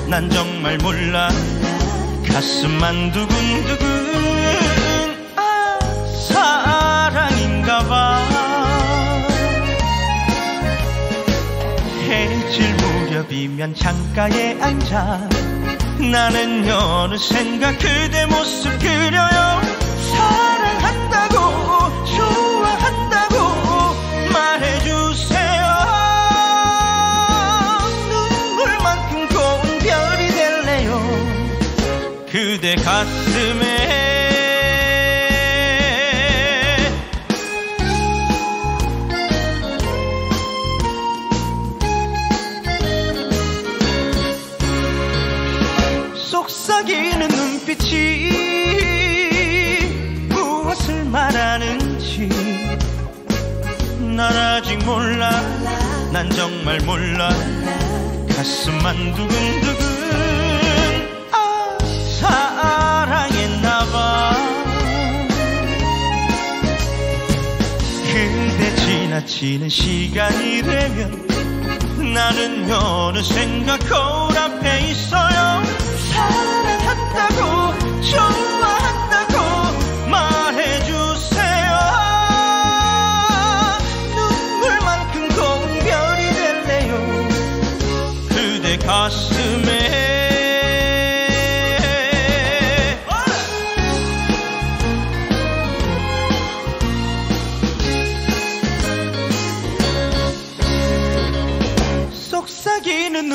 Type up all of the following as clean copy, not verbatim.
난 정말 몰라. 가슴만 두근두근. 아, 사랑인가봐. 해질 무렵이면 창가에 앉아 나는 어느샌가 그대 모습 그려요. 사랑한다고 좋아한다고 말해주세요. 눈물만큼 고운 별이 될래요. 그대 가슴에. 속삭이는 눈빛이 무엇을 말하는지 난 아직 몰라. 난 정말 몰라. 가슴만 두근두근. 아, 사랑했나봐. 그대 지나치는 시간이 되면 나는 어느샌가 거울 앞에 있어요. 사랑한다고 좋아한다고 말해주세요. 눈물만큼 고운 별이 될래요. 그대 가슴에. 속삭이는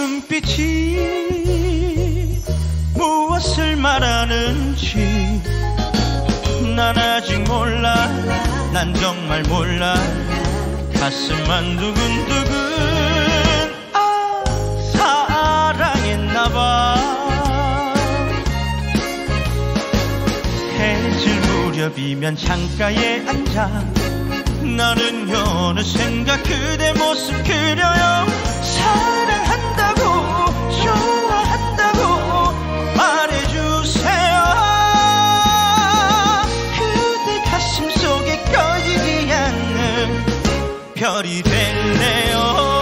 눈빛이 무엇을 말하는지 난 아직 몰라. 난 정말 몰라. 가슴만 두근두근. 아, 사랑했나봐. 해질 무렵이면 창가에 앉아 나는 어느샌가 그대 모습 그려요. 사랑한다고 좋아한다고 말해주세요. 그대 가슴 속에 꺼지지 않는 별이 될래요.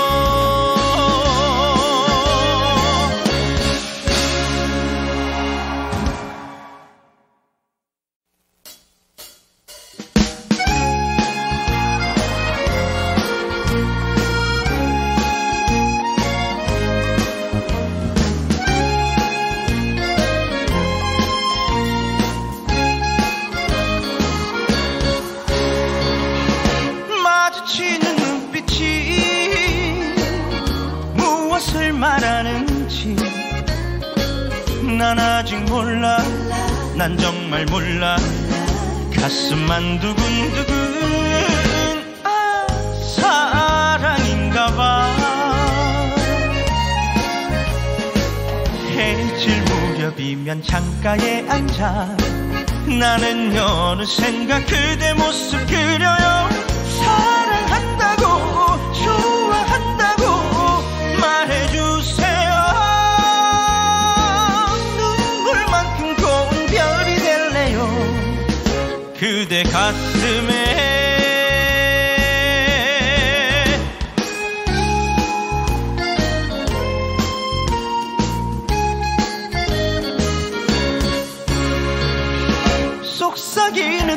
마주치는 눈빛이 무엇을 말하는지 난 아직 몰라. 난 정말 몰라. 가슴만 두근두근. 아, 사랑인가봐. 해질 무렵이면 창가에 앉아 나는 어느샌가 그대 모습 그려요. 사랑한다고 좋아한다고 말해주세요. 눈물만큼 고운 별이 될래요. 그대 가슴에. 속삭이는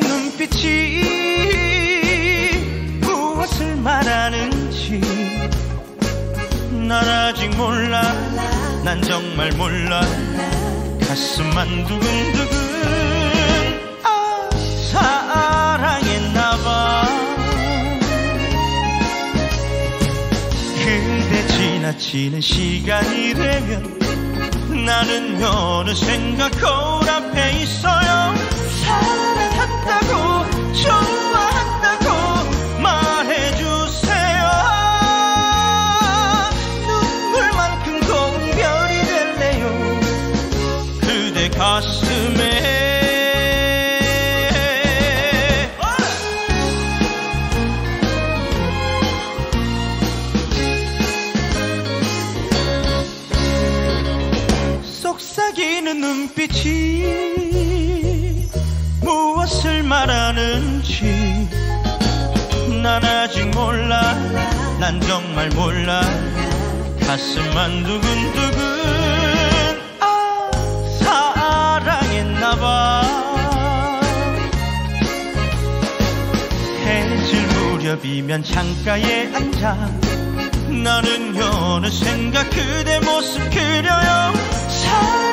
눈빛이 무엇을 말하는지 난 아직 몰라. 난 정말 몰라. 가슴만 두근두근. 아, 사랑했나봐. 그대 지나치는 시간이 되면 나는 어느샌가 거울 앞에 있어요. 사랑한다고 좋아한다고 말해주세요. 눈물만큼 고운 별이 될래요. 그대 가슴에. 속삭이는 눈빛이 무엇을 말하는지 난 아직 몰라. 난 정말 몰라. 가슴만 두근두근. 저녁이면 창가에 앉아 나는 어느샌가 그대 모습 그려요.